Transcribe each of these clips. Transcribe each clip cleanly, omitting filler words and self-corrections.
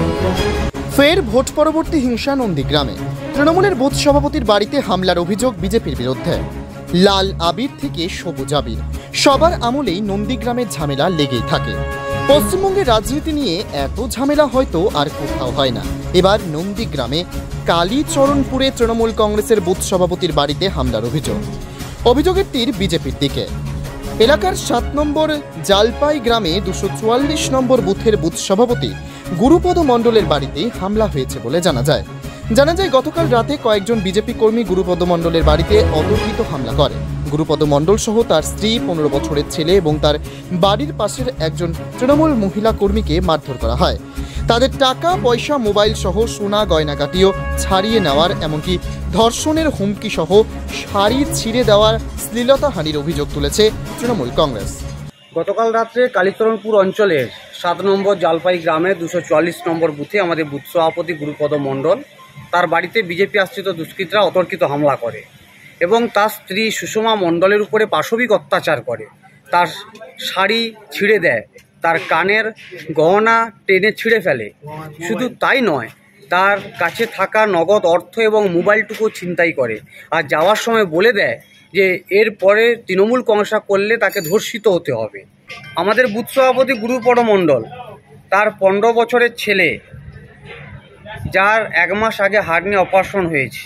ফের ভোট পরবর্তী হিংসা নন্দীগ্রামে। তৃণমূলের বুথ সভাপতির বাড়িতে হামলার অভিযোগ বিজেপির বিরুদ্ধে। লাল আবির থেকে সবুজ আবির, সবার আমলেই নন্দীগ্রামের ঝামেলা লেগেই থাকে। পশ্চিমবঙ্গের রাজনীতি নিয়ে এত ঝামেলা হয়তো আর কোথাও হয় না। এবার নন্দীগ্রামে কালীচরণপুরে তৃণমূল কংগ্রেসের বুথ সভাপতির বাড়িতে হামলার অভিযোগ। অভিযোগের তীর বিজেপির দিকে। এলাকার 7 নম্বর জালপাই গ্রামে 244 নম্বর বুথের বুথ সভাপতি গুরুপদ মণ্ডলের বাড়িতে হামলা হয়েছে বলে জানা যায়। গতকাল রাতে কয়েকজন বিজেপি কর্মী গুরুপদ মণ্ডলের বাড়িতে অতর্কিত হামলা করে। গুরুপদ মণ্ডল সহ তার স্ত্রী, 15 বছরের ছেলে এবং তার বাড়ির পাশের একজন তৃণমূল মহিলা কর্মীকে মারধর করা হয়। তাদের টাকা পয়সা, মোবাইল সহ সোনা গয়নাগাটিও ছাড়িয়ে নেওয়ার, এমনকি ধর্ষণের হুমকি সহ শাড়ি ছিঁড়ে দেওয়ার শ্লীলতাহানির অভিযোগ তুলেছে তৃণমূল কংগ্রেস। গতকাল রাত্রে কালীচরণপুর অঞ্চলের 7 নম্বর জালপাই গ্রামে 244 নম্বর বুথে আমাদের বুথ সভাপতি গুরুপদ মণ্ডল, তার বাড়িতে বিজেপি আশ্রিত দুষ্কৃতীরা অতর্কিত হামলা করে এবং তার স্ত্রী সুষমা মণ্ডলের উপরে পাশবিক অত্যাচার করে। তার শাড়ি ছিঁড়ে দেয়, তার কানের গহনা টেনে ছিঁড়ে ফেলে। শুধু তাই নয়, তার কাছে থাকা নগদ অর্থ এবং মোবাইলটুকু ছিনতাই করে। আর যাওয়ার সময় বলে দেয় যে এরপরে তৃণমূল কংগ্রেস করলে তাকে ধর্ষিত হতে হবে। আমাদের বুথ সভাপতি গুরুপদ মণ্ডল, তার 15 বছরের ছেলে, যার 1 মাস আগে হার্নিয়া অপারেশন হয়েছে,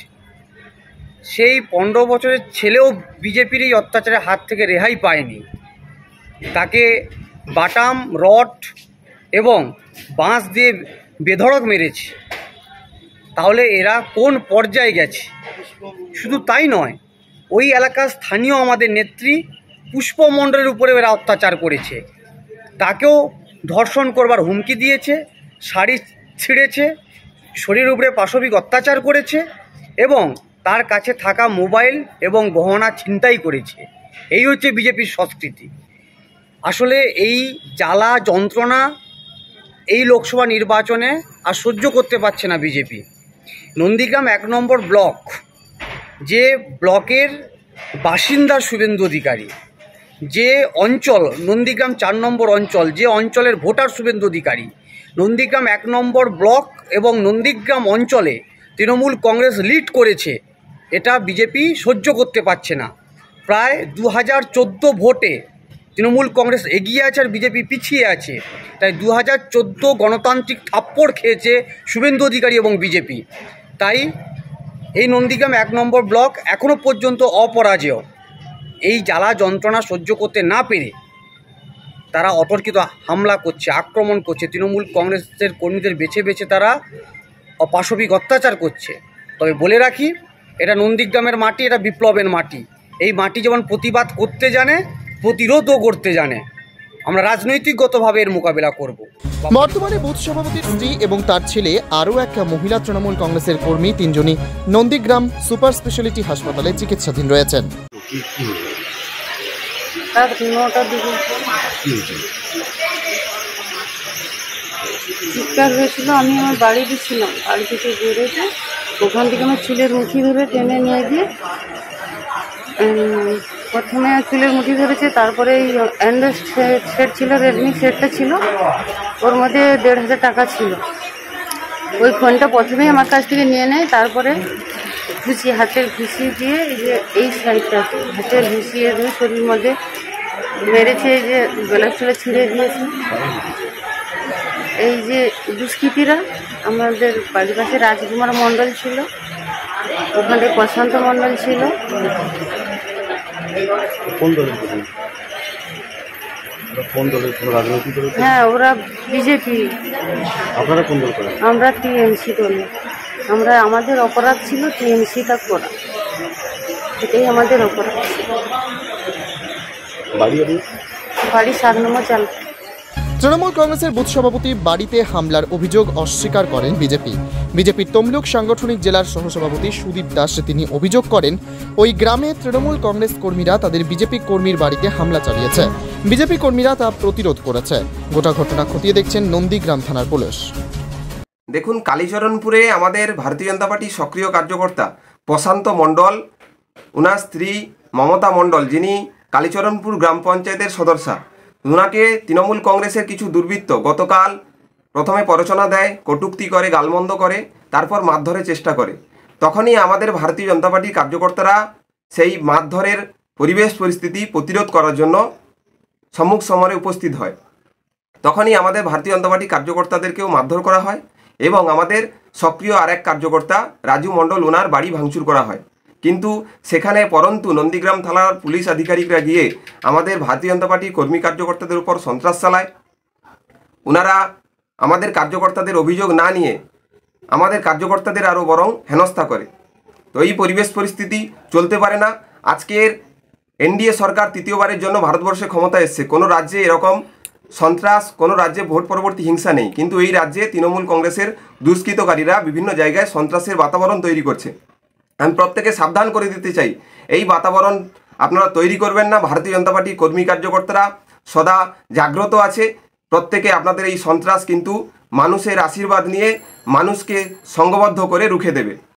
সেই 15 বছরের ছেলেও বিজেপির এই অত্যাচারের হাত থেকে রেহাই পায়নি। তাকে বাটাম, রড এবং বাঁশ দিয়ে বেধড়ক মেরেছে। তাহলে এরা কোন পর্যায়ে গেছে? শুধু তাই নয়, ওই এলাকার স্থানীয় আমাদের নেত্রী পুষ্প মণ্ডলের উপরে এরা অত্যাচার করেছে। তাকেও ধর্ষণ করবার হুমকি দিয়েছে, শাড়ি ছিঁড়েছে, শরীরের উপরে পাশবিক অত্যাচার করেছে এবং তার কাছে থাকা মোবাইল এবং গহনা ছিনতাই করেছে। এই হচ্ছে বিজেপির সংস্কৃতি। আসলে এই জ্বালা যন্ত্রণা এই লোকসভা নির্বাচনে আর সহ্য করতে পারছে না বিজেপি। নন্দীগ্রাম 1 নম্বর ব্লক, যে ব্লকের বাসিন্দা শুভেন্দু অধিকারী, যে অঞ্চল নন্দীগ্রাম 4 নম্বর অঞ্চল, যে অঞ্চলের voter Suvendu Adhikari, Nandigram 1 number block এবং নন্দীগ্রাম অঞ্চলে তৃণমূল কংগ্রেস লিড করেছে, এটা বিজেপি সহ্য করতে পারছে না। প্রায় 2014 ভোটে তৃণমূল কংগ্রেস এগিয়ে আছে আর বিজেপি পিছিয়ে আছে। তাই 2014 গণতান্ত্রিক থাপ্পড় খেয়েছে শুভেন্দু অধিকারী এবং বিজেপি। তাই এই নন্দীগ্রাম 1 নম্বর ব্লক এখনও পর্যন্ত অপরাজেয়। এই জ্বালা যন্ত্রণা সহ্য করতে না পেরে তারা অতর্কিত হামলা করছে, আক্রমণ করছে। তৃণমূল কংগ্রেসের কর্মীদের বেছে বেছে তারা অপাশবিক অত্যাচার করছে। তবে বলে রাখি, এটা নন্দীগ্রামের মাটি, এটা বিপ্লবের মাটি। এই মাটি যেমন প্রতিবাদ করতে জানে, প্রতিরোধও করতে জানে। আমরা রাজনৈতিকগতভাবে এর মোকাবিলা করব। বর্তমানে বুথ সভাপতির স্ত্রী এবং তার ছেলে, আরও এক মহিলা তৃণমূল কংগ্রেসের কর্মী, 3 জনই নন্দীগ্রাম সুপার স্পেশালিটি হাসপাতালে চিকিৎসাধীন রয়েছেন। চিৎকার হয়েছিল, আমি আমার বাড়িতে ছিলাম। বাড়ি থেকে বেরোতে ওখান থেকে আমার চুলের মুঠি ধরে টেনে নিয়ে গিয়ে প্রথমে চুলের মুঠি ধরেছে, তারপরে এই অ্যান্ড্রয়েড সেট ছিল, রেডমি সেটটা ছিল, ওর মধ্যে 1,500 টাকা ছিল। ওই ফোনটা প্রথমেই আমার কাছ থেকে নিয়ে নেয়, তারপরে হাতের ঘুষি দিয়ে এই সাইডটা হাতের ঘুষিয়ে দিয়ে শরীর মধ্যে মেরেছে, এই যে গলা চুলে ছিঁড়ে দিয়েছে। এই যে দুষ্কৃতীরা আমাদের বাড়ির পাশে রাজকুমার মণ্ডল ছিল, ওখানে প্রশান্ত মণ্ডল ছিল। হ্যাঁ, ওরা বিজেপি। আমরা টিএমসি দলে। আমাদের অপরাধ ছিল টিএমসিটা করা, এটাই আমাদের অপরাধ ছিল। বাড়ি 7 নম্বর জালপাই। তৃণমূল কংগ্রেসের বুথ সভাপতি বাড়িতে হামলার অভিযোগ অস্বীকার করেন বিজেপির তমলুক সাংগঠনিক জেলার সহসভাপতি সুদীপ দাস। তিনি অভিযোগ করেন, ওই গ্রামে তৃণমূল কংগ্রেস কর্মীরা তাদের বিজেপি কর্মীর বাড়িতে হামলা চালিয়েছে। বিজেপি কর্মীরা তা প্রতিরোধ করেছে। গোটা ঘটনা খতিয়ে দেখছেন নন্দীগ্রাম থানার পুলিশ। দেখুন, কালীচরণপুরে আমাদের ভারতীয় জনতা পার্টির সক্রিয় কার্যকর্তা প্রশান্ত মণ্ডল, ওনার স্ত্রী মমতা মণ্ডল, যিনি কালীচরণপুর গ্রাম পঞ্চায়েতের সদস্যা, ওনাকে তৃণমূল কংগ্রেসের কিছু দুর্বৃত্ত গতকাল প্রথমে প্ররোচনা দেয়, কটূক্তি করে, গালমন্দ করে, তারপর মারধরের চেষ্টা করে। তখনই আমাদের ভারতীয় জনতা পার্টির কার্যকর্তারা সেই মারধরের পরিবেশ পরিস্থিতি প্রতিরোধ করার জন্য সম্মুখ সমরে উপস্থিত হয়। তখনই আমাদের ভারতীয় জনতা পার্টির কার্যকর্তাদেরকেও মারধর করা হয় এবং আমাদের সক্রিয় আরেক কার্যকর্তা রাজু মণ্ডল, ওনার বাড়ি ভাঙচুর করা হয়। কিন্তু সেখানে পরন্তু নন্দীগ্রাম থানার পুলিশ আধিকারিকরা গিয়ে আমাদের ভারতীয় জনতা পার্টির কর্মী কার্যকর্তাদের উপর সন্ত্রাস চালায়। ওনারা আমাদের কার্যকর্তাদের অভিযোগ না নিয়ে আমাদের কার্যকর্তাদের আরও বরং হেনস্থা করে। তো এই পরিবেশ পরিস্থিতি চলতে পারে না। আজকের এনডিএ সরকার তৃতীয়বারের জন্য ভারতবর্ষে ক্ষমতা এসছে। কোনো রাজ্যে এরকম সন্ত্রাস, কোনো রাজ্যে ভোট পরবর্তী হিংসা নেই, কিন্তু এই রাজ্যে তৃণমূল কংগ্রেসের দুষ্কৃতকারীরা বিভিন্ন জায়গায় সন্ত্রাসের বাতাবরণ তৈরি করছে। আমি প্রত্যেকে সাবধান করে দিতে চাই, এই বাতাবরণ আপনারা তৈরি করবেন না। ভারতীয় জনতা পার্টির কর্মী কার্যকর্তারা সদা জাগ্রত আছে। প্রত্যেকে আপনাদের এই সন্ত্রাস কিন্তু মানুষের আশীর্বাদ নিয়ে মানুষকে সংঘবদ্ধ করে রুখে দেবে।